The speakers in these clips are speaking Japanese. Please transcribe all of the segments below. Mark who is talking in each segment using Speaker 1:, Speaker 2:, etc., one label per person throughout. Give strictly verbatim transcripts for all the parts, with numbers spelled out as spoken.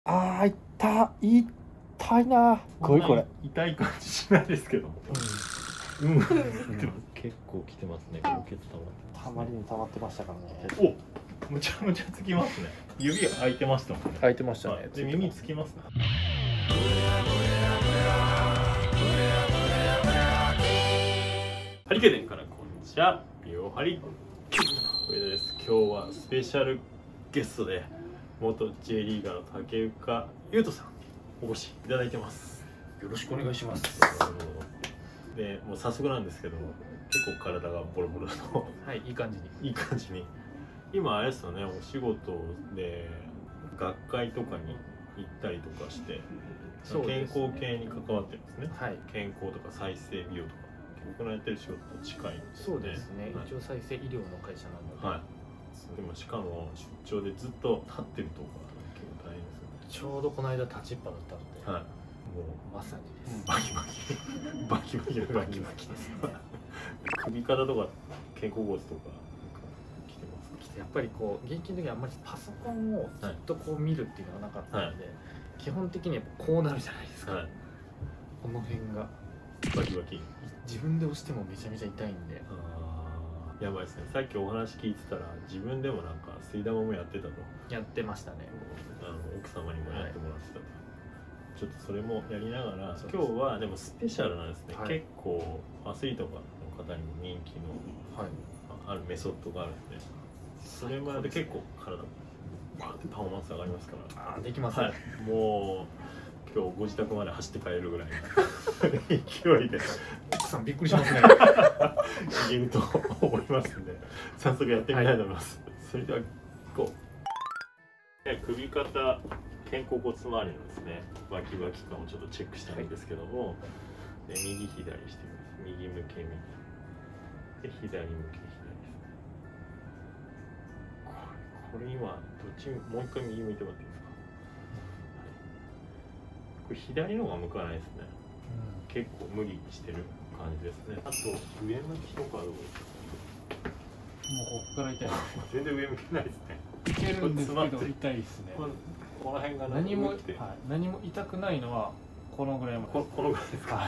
Speaker 1: あー痛い痛いな。これこれ
Speaker 2: 痛い感じしないですけど、うん、うん、結構きてますね。高血
Speaker 1: たまりに溜まってましたから
Speaker 2: ね。お、むちゃむちゃつきますね。指開いてましたもんね。
Speaker 1: 開いてましたね。
Speaker 2: で耳つきますね。ハリケーンからこんにちは、美容ハリ上田です。今日はスペシャルゲストで元 J リーガーの竹岡優斗さんお越しいただいてます。
Speaker 1: よろしくお願いします。
Speaker 2: でもう早速なんですけど、結構体がボロボロの
Speaker 1: はい、いい感じに
Speaker 2: いい感じに今あれですよね、お仕事で学会とかに行ったりとかして、健康系に関わってるんですね。はい、健康とか再生美容とか僕のやってる仕事と近いんですね。
Speaker 1: そうですね、はい、一応再生医療の会社なので、はい、でもしかも出張でずっと立ってるとか結構大変ですよね。ちょうどこの間立ちっぱだったので、はい、もうまさにです。バキバキバキバキバキバキです首肩とか肩甲骨とかきてますか？やっぱりこう現役の時はあんまりパソコンをずっとこう見るっていうのがなかったので、はい、基本的にはこうなるじゃないですか、はい、この辺が
Speaker 2: バキバキ
Speaker 1: 自分で押してもめちゃめちゃ痛いんで、
Speaker 2: あーやばいですね。さっきお話聞いてたら自分でもなんか吸い玉もやってたと。
Speaker 1: やってましたね。
Speaker 2: あの奥様にもやってもらってたと、はい、ちょっとそれもやりながら今日はでもスペシャルなんですね、はい、結構アスリートの方にも人気の、はい、あるメソッドがあるんで、それまで結構体バーってパフォーマンス上がりますから。
Speaker 1: あーできますね、はい、
Speaker 2: もう今日ご自宅まで走って帰れるぐらいの勢いで
Speaker 1: 奥さんびっくりしますね
Speaker 2: いけると思いますんで、早速やってみたいと思います、はい、それではこう首肩肩甲骨周りのですねバキバキ感をちょっとチェックしたいんですけども、はい、で右左してみます。右向け右で左向け左ですね。これ今どっちもう一回右向いてもらっていいですか？これ左の方が向かないですね、うん、結構無理してる感じですね。あと上向きとかどうですか？
Speaker 1: もうここから痛い
Speaker 2: 全然上向けないですね。
Speaker 1: いけるんですけど痛いですね。
Speaker 2: この、この辺が
Speaker 1: 何も、はい、何も痛くないのはこのぐらいまで。
Speaker 2: こ, このぐらいですか、はい、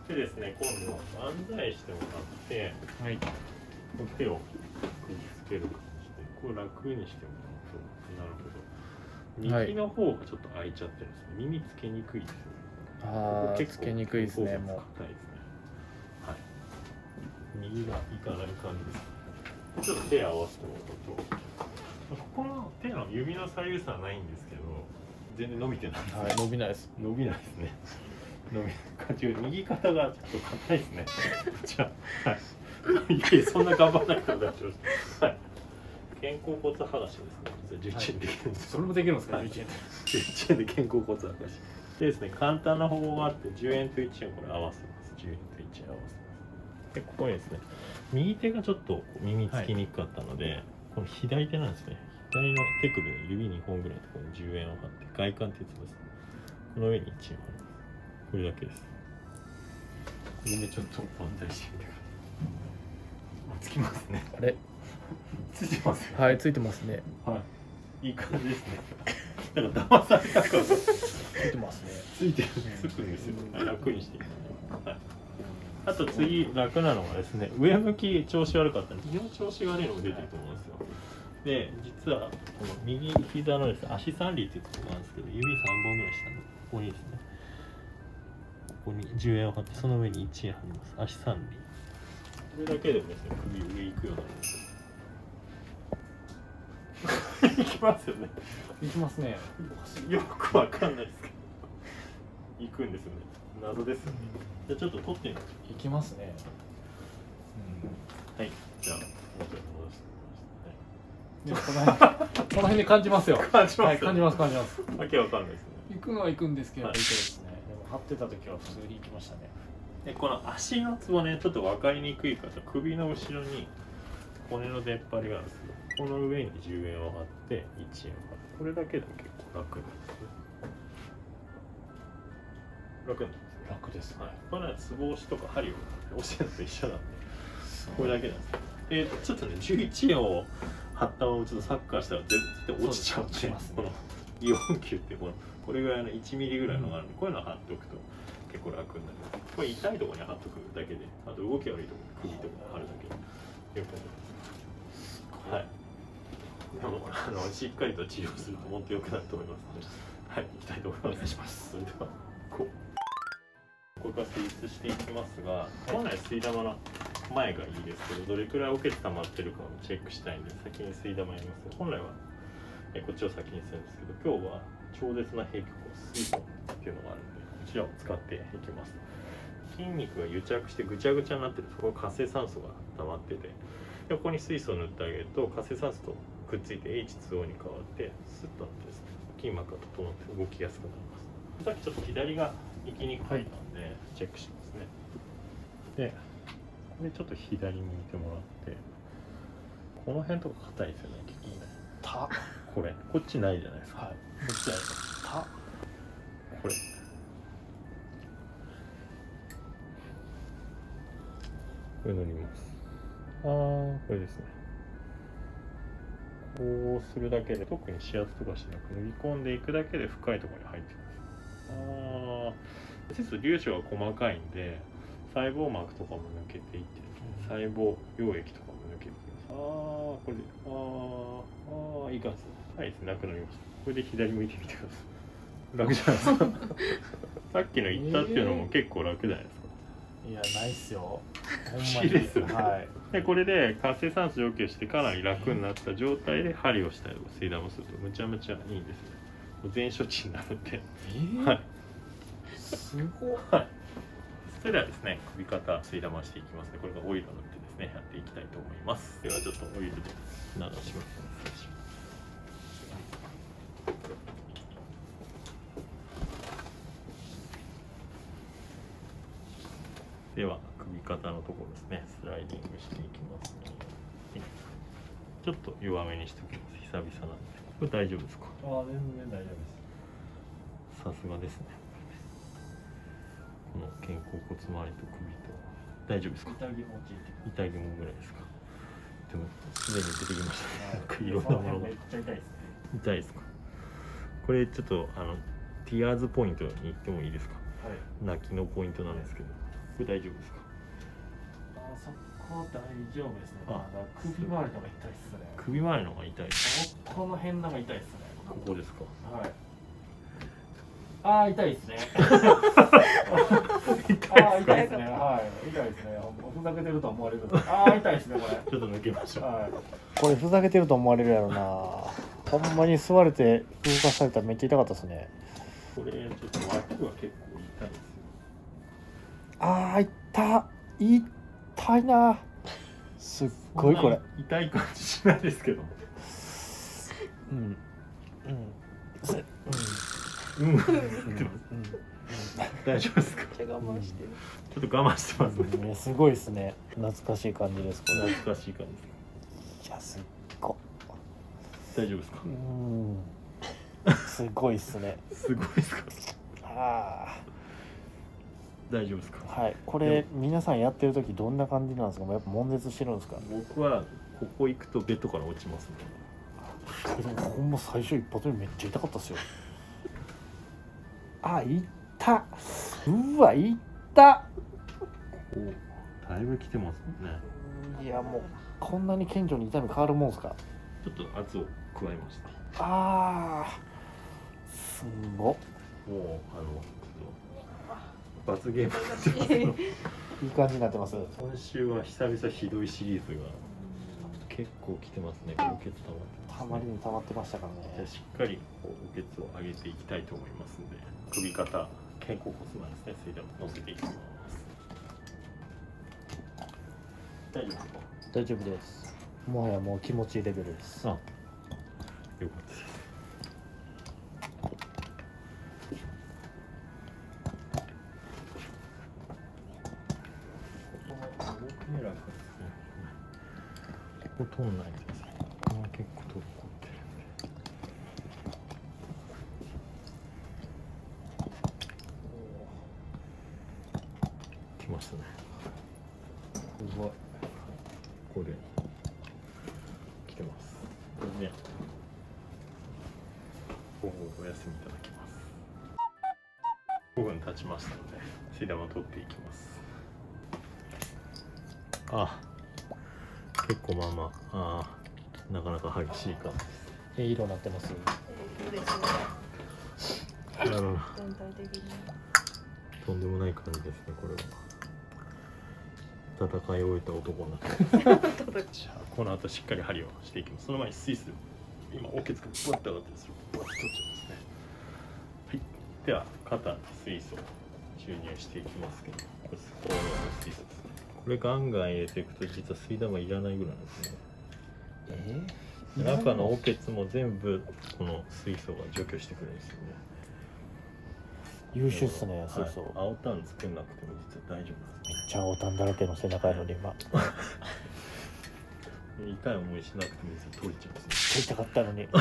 Speaker 2: でですね、今度万歳してもらって、はい、手をくっつける感じでこれ楽にしてもらうと、なるほど。右の方がちょっと開いちゃってるんですね。耳つけにくいですよね。
Speaker 1: ああ、つけにくいですね。もう
Speaker 2: 硬いですね。はい。右がいかない感じです。ちょっと手合わせてもらうと、ここの手の指の左右差はないんですけど、全然伸びてないですね。はい、
Speaker 1: 伸びないです。
Speaker 2: 伸びないですね。伸び感じ、右肩がちょっと硬いですね。じゃあ、はい。いや、そんな頑張らなくても大丈夫です。はい。肩甲骨剥がしですね。じゅういちえんできるんです。
Speaker 1: それもできるんですか？
Speaker 2: じゅういちえんで。じゅういちえんで肩甲骨剥がし。でですね、簡単な方法があって、じゅうえんといちえんこれ合わせます。じゅうえんといちえん合わせます。で、ここにですね、右手がちょっと耳つきにくかったので、はい、この左手なんですね。左の手首の指にほんぐらいのところにじゅうえんを貼って、外観ってやつです。この上にいちえん貼ります。これだけです。これでちょっと万歳してみてください。つきますね。
Speaker 1: あれ
Speaker 2: ついてますよ。
Speaker 1: はい、ついてますね。
Speaker 2: はい。いい感じですね。なんか騙されたから。つ
Speaker 1: いてますね。
Speaker 2: ついてる、つくんですよ。楽にしていただいて。はい。あと次楽なのがですね、上向き調子悪かったんで、右の調子が悪いのも出てると思うんですよ。で、実はこの右膝のですね、足三里っていうところなんですけど、指さんぼんぐらい下のここにですね、ここにじゅうえんを貼って、その上にいちえん貼ります。足三里。これだけでもですね、首上行くようになるんですよ。行きますよね。
Speaker 1: 行きますね。
Speaker 2: よくわかんないですけど、行くんですよね。謎ですよね。じゃあちょっと取ってみましょう。
Speaker 1: 行きますね。
Speaker 2: うん、はい。じゃあ元に戻して
Speaker 1: みます。この辺この辺で感じますよ。
Speaker 2: 感じます、ね。はい、
Speaker 1: 感じます感じます。
Speaker 2: わけわかんないですね。
Speaker 1: 行くのは行くんですけど、はい、痛いですね。でも張ってた時は普通に行きましたね。
Speaker 2: でこの足のツボね、ちょっとわかりにくい方、首の後ろに骨の出っ張りがあるんですけど、この上にじゅうえんを貼っていちえんを貼って、これだけでも結構楽なんですね。楽なんですね。
Speaker 1: 楽ですね。
Speaker 2: はい、これはツボ押しとか針を押してるのと一緒なんで、これだけなんです。でちょっとね、じゅういちえんを貼ったままちょっとサッカーしたら絶対落ちちゃうんで、このイオン球ってこのこれぐらいのいちミリぐらいのがあるんで、こういうの貼っておくと結構楽になる。これ痛いところに貼っとくだけで、あと動き悪いところに首とか貼るだけでよくなる。はい。あのあのしっかりと治療するともっと良くなると思いますので、はい、いきたいと思います。お願いします。それではこうこれから施術していきますが、本来吸い玉の前がいいですけど、どれくらいオケツ溜まってるかをチェックしたいんで、先に吸い玉やります。本来はえこっちを先にするんですけど、今日は超絶な閉局を水素っていうのがあるんで、こちらを使っていきます。筋肉が癒着してぐちゃぐちゃになってる、そこ活性酸素が溜まってて、横に水素を塗ってあげると活性酸素とくっついて エイチツーオー に変わってスッとなってですね、筋膜が整って動きやすくなります。さっきちょっと左が行きにくかったんで、チェックしますね。で、これちょっと左向いてもらって、この辺とか硬いですよね、結構ね。たこれこっちないじゃないですか。はい、こっちあります。たこれこれ塗ります。あー、これですね。こうするだけで、特に指圧とかしなく塗り込んでいくだけで深いところに入ってきます。ああ、実は粒子が細かいんで、細胞膜とかも抜けていってですね、細胞溶液とかも抜けていきます。ああ、これで、あーあー、いい感じです。はいですね、なくなりました。これで左向いてみてください。楽じゃないですか。さっきの言ったっていうのも結構楽じゃないですか。
Speaker 1: いや、ないっすよ。
Speaker 2: ほんまにですよね。はい。で、これで活性酸素除去してかなり楽になった状態で針をしたりとか水玉するとむちゃむちゃいいんですよ。もう全処置になるんで。えー、はい。すごい。はい。それではですね、首肩水玉していきますね。これがオイルを塗ってですね、やっていきたいと思います。ではちょっとオイルで流します。では首肩のところですね、スライディングしていきますね。ちょっと弱めにしておきます。久々なんで。これ大丈夫ですか？
Speaker 1: ああ、全然大丈夫です。
Speaker 2: さすがですね。この肩甲骨周りと首と大丈夫ですか？
Speaker 1: 痛気持ちいい。
Speaker 2: 痛気もぐらいですか？でもすでに出てきましたね。いろんなものが。めっちゃ痛いですね。痛いですか？これちょっとあのティアーズポイントに行ってもいいですか？はい。泣きのポイントなんですけど。これ大丈夫ですか？
Speaker 1: あ、そこ大丈夫ですね。あ、首周りのが痛いですね。
Speaker 2: 首周りのが痛いです。
Speaker 1: この辺のが痛いですね。
Speaker 2: ここですか？
Speaker 1: はい。ああ、痛いですね。
Speaker 2: 痛いですか？
Speaker 1: あ、痛いですね。はい。痛いですね。ふざけてると思われる。ああ、痛いですね、これ。
Speaker 2: ちょっと抜けましょう。はい。
Speaker 3: これふざけてると思われるやろな。ほんまに吸われて動かされたらめっちゃ痛かったですね。
Speaker 2: これちょっと脇は結構痛いですよ。
Speaker 3: ああ、痛い痛いな。すっごいこれ。
Speaker 2: 痛い感じしないですけど。
Speaker 3: うん。うん。
Speaker 2: うん。うん。大丈夫ですか？
Speaker 3: めっちゃ我慢してる。
Speaker 2: ちょっと我慢してます
Speaker 3: ね。すごいですね。懐かしい感じです。こ
Speaker 2: れ。懐かしい感じです。
Speaker 3: いや、すっご。
Speaker 2: 大丈夫ですか？
Speaker 3: うん。すごいですね。
Speaker 2: すごいですか？
Speaker 3: ああ。
Speaker 2: 大丈夫ですか？
Speaker 3: はい。これ皆さんやってる時どんな感じなんですか？やっぱ悶絶してるんですか？
Speaker 2: 僕はここ行くとベッドから落ちますね。
Speaker 3: でもほんま最初一発目めっちゃ痛かったですよ。あ、痛っ。うわ、痛っ。
Speaker 2: お、だいぶ来てますね。
Speaker 3: いや、もうこんなに顕著に痛み変わるもんですか？
Speaker 2: ちょっと圧を加えました。
Speaker 3: ああ、すごっ。
Speaker 2: もうあの罰ゲームになってますけど。
Speaker 3: いい感じになってます。
Speaker 2: 今週は久々ひどいシリーズが結構来てますね。おけつ溜まって
Speaker 3: たまりに溜まってましたからね。
Speaker 2: じゃあしっかりこうおけつを上げていきたいと思いますので、首肩肩甲骨なんですね、水田を乗せていきます。大丈夫ですか？
Speaker 3: 大丈夫です。もはやもう気持ちいいレベルです。
Speaker 2: あ、よかったです。ここ通んないですね。ここは結構滞ってるんで。来ましたね。すごい。ここで来てます。これね。こう休みいただきます。ごふん経ちましたので水玉を取っていきます。あ、結構まあまあ、あなかなか激しい感じです。
Speaker 3: ええ色になってます。
Speaker 2: あらら、全体的にとんでもない感じですね。これは戦い終えた男になってじゃあこの後しっかり針をしていきます。その前にスイス、今おけつがブワッと上がってるんですよ。ブワッと取っちゃいますね。はい、では肩にスイスを注入していきますけど、これ高濃度スイスですね。これガンガン入れていくと実は水玉いらないぐらいなんですね。
Speaker 3: え
Speaker 2: ー、中のおけつも全部この水素が除去してくるんですよね。
Speaker 3: 優秀っすね、水素。
Speaker 2: 青タン作んなくても実は大丈夫です。
Speaker 3: めっちゃ青タンだらけの背中やのに今。
Speaker 2: 痛い思いしなくても実は取れちゃうんですね。
Speaker 3: 取りたかったのに。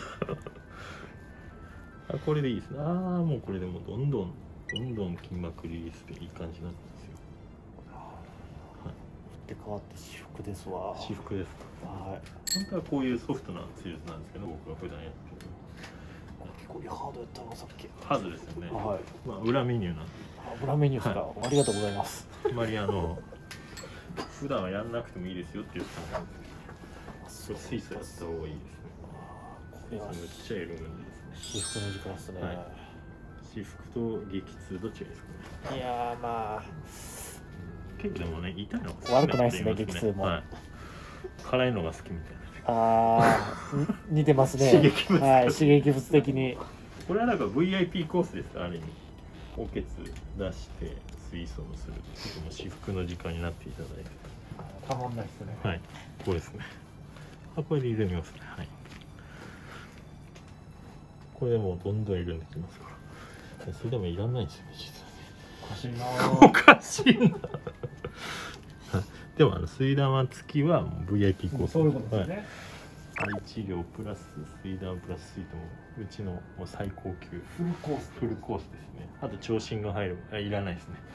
Speaker 2: あ、これでいいですね。ああ、もうこれでもどんどんどんどん筋膜リリースでいい感じになってますよ。
Speaker 3: はい。振って変わって私服ですわ。
Speaker 2: 私服ですか。はい。本当はこういうソフトな施術なんですけど、僕が普段やってる。
Speaker 3: 結構ハードやったのさっき。
Speaker 2: ハードですよね。
Speaker 3: はい。
Speaker 2: まあ裏メニューなんで。
Speaker 3: 裏メニューですか。はい、ありがとうございます。
Speaker 2: あまりあの普段はやんなくてもいいですよっていう感じですけど、水素やった方がいいですね。これはめっちゃ緩むんですね。
Speaker 3: 私服の時間ですね。はい、
Speaker 2: 私服と激痛どっちがいいですかね。
Speaker 3: いやーまあ
Speaker 2: 結構でもね、痛いの
Speaker 3: が悪くないですね、激痛も。はい、
Speaker 2: 辛いのが好きみたいな。
Speaker 3: ああ、似てますね。
Speaker 2: 刺激物、
Speaker 3: はい、刺激物的に。
Speaker 2: これはなんか ブイアイピー コースです。ある意味おけつ出して水素をするっていうも私服の時間になっていただいて
Speaker 3: たまんないですね。
Speaker 2: はい、こうですね。あ、これで緩みますね。はい、これでもうどんどん緩んできますから、それでもいらないんですよね、実はね。おかしいな。おかしいな。でもあの水玉付きは ブイアイピー コース、
Speaker 3: そういうことですね。はい、
Speaker 2: 針治療プラス水玉プラス水ともうちのもう最高級
Speaker 3: フルコース
Speaker 2: フルコースですね。あと聴診が入る、あ、いらないですね。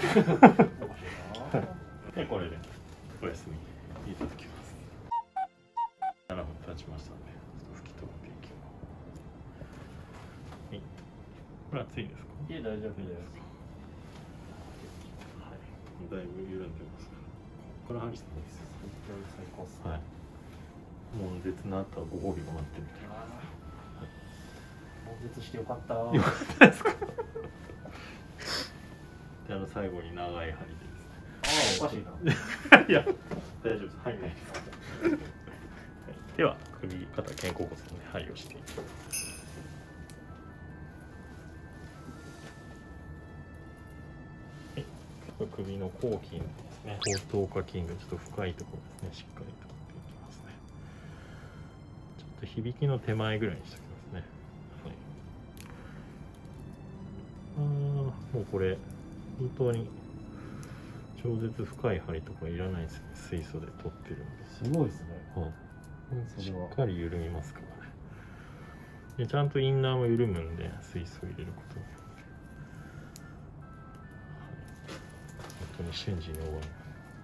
Speaker 2: でこれでお休みいただきます。ななふん経ちましたので拭き取っていきます。はい、これ熱いですか？
Speaker 3: いえ、大丈夫です。
Speaker 2: はい、だいぶ緩んでますからこれ針してもいいです。
Speaker 3: 最高っす。
Speaker 2: はい、悶絶の後はご褒美が待ってるみたいな。
Speaker 3: 悶絶してよかった。
Speaker 2: よかったですか？で、あの最後に長い針でですね。
Speaker 3: ああ、おかしいな。
Speaker 2: いや、大丈夫です。入んないです。では、首、肩、肩甲骨のね、針をしていきます。はい、首の後筋ですね。後頭下筋がちょっと深いところですね。しっかりと取っていきますね。ちょっと響きの手前ぐらいにしておきますね。はい、ああ、もうこれ本当に超絶深い針とかいらないですね。水素で取ってるんで。
Speaker 3: すごいですね。
Speaker 2: はい、しっかり緩みますからね。でちゃんとインナーも緩むんで、水素を入れることによって、はい、本当に瞬時に終わる。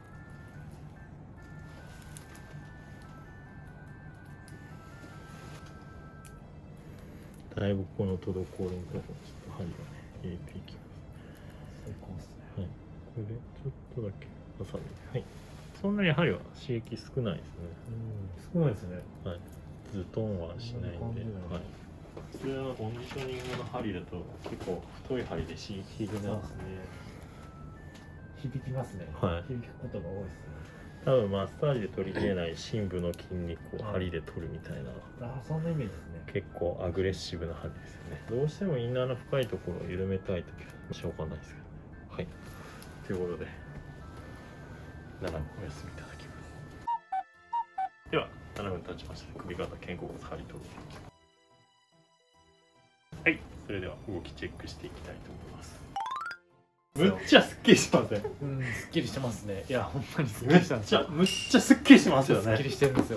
Speaker 2: だいぶこの滞りのところにちょっと針をね入れていきます。
Speaker 3: 最高ですね。
Speaker 2: はい、これでちょっとだけハサミで、はい、そんなに針は刺激少ないですね。
Speaker 3: うん、少ないですね。
Speaker 2: はい、ズトンはしないんで、はい、普通のコンディショニングの針だと結構太い針で刺激がね、
Speaker 3: 響きますね。
Speaker 2: はい、
Speaker 3: 響くことが多いですね。
Speaker 2: 多分マッサージで取りきれない深部の筋肉を針で取るみたいな、
Speaker 3: ああ、そんなイメージですね。
Speaker 2: 結構アグレッシブな針ですよね。どうしてもインナーの深いところを緩めたいときはしょうがないですけどね。はい、ということでななふんお休みいただきます。ではななふん経ちました。首肩肩甲骨針取っていきます。はい、それでは動きチェックしていきたいと思います。むっちゃすっきりしません？
Speaker 3: うん、すっきりしてますね。いや、ほんまにすっきりしたんですよ。
Speaker 2: むっちゃすっきりしますよね。
Speaker 3: すっきりしてるんですよ。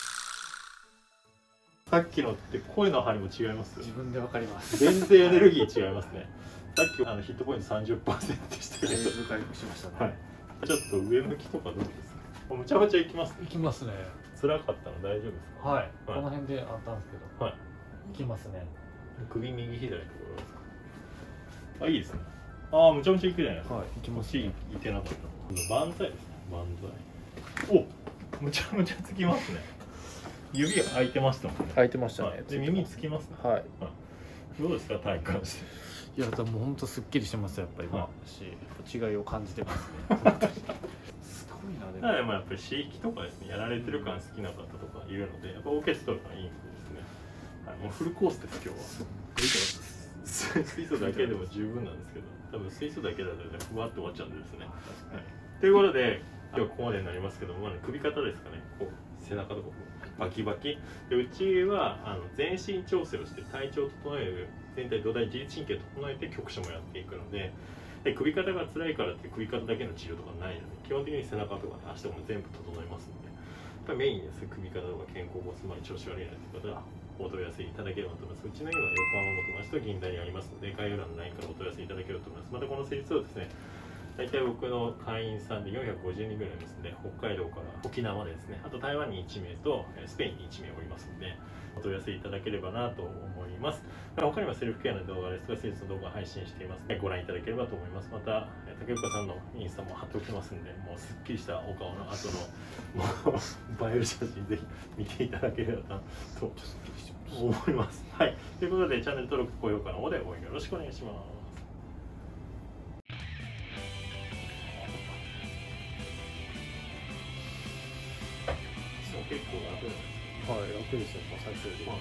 Speaker 2: さっきのって声の張りも違います？
Speaker 3: 自分でわかります。
Speaker 2: 全然エネルギー違いますね。さっきあのヒットポイント さんじゅっパーセント でしたけど、
Speaker 3: 回復しましたね。
Speaker 2: はい、ちょっと上向きとかどうですか？むちゃむちゃいきますね。
Speaker 3: いきますね。
Speaker 2: 辛かったの大丈夫ですか？
Speaker 3: はい。この辺であったんですけど。
Speaker 2: はい。
Speaker 3: いきますね。
Speaker 2: 首右左のところですか。あ、いいですね。ああ、むちゃむちゃいくじゃないですか。
Speaker 3: はい、いきます、
Speaker 2: いてなかった。万歳ですね。万歳。お、むちゃむちゃつきますね。指が開いてましたもんね。
Speaker 3: 開いてましたね。
Speaker 2: はい、で耳つきますね。
Speaker 3: はい。
Speaker 2: どうですか、体感して。
Speaker 3: いや、でも本当すっきりしてますやっぱり今、はい、し、違いを感じてますね。すごいな。で
Speaker 2: も、でもやっぱり刺激とかですね、やられてる感好きな方とかいるので、やっぱオーケストラがいいんですね。はい、もうフルコースです今日は。すっごい水素だけでも十分なんですけど、多分水素だけだとね、ふわっと終わっちゃうんですね。はい、ということで、今日はここまでになりますけども、首肩ですかね、こう背中とかバキバキで、うちはあの全身調整をして体調を整える、全体土台自律神経を整えて局所もやっていくので、で首肩が辛いからって首肩だけの治療とかないので、基本的に背中とか、ね、足とかも全部整えますので、やっぱりメインです。首肩とか肩甲骨周り調子悪いなって方はお問い合わせいただければと思います。うちの今横浜元町と銀座にありますので、概要欄の ライン からお問い合わせいただければと思います。またこの施術はですね、大体僕の会員さんでよんひゃくごじゅうにんぐらいですね、北海道から沖縄までですね、あと台湾にいちめいとスペインにいちめいおりますので、お問い合わせいただければなと思います。他にもセルフケアの動画ですとか、施術の動画を配信していますので、ご覧いただければと思います。また、竹岡さんのインスタも貼っておきますので、もうすっきりしたお顔の後のもう映える写真ぜひ見ていただければなと思います。はい。ということで、チャンネル登録、高評価の方で応援よろしくお願いします。結構楽です。
Speaker 3: はい、楽ですよ、最初より。はい、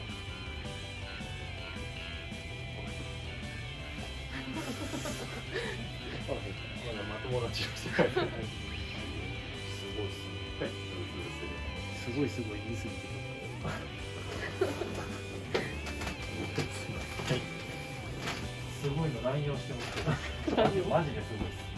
Speaker 2: まだまともな治療してない。すごいっ
Speaker 3: すね。すごいすごい言い過ぎてる。はい。すごいの乱用してます。マジですごいです。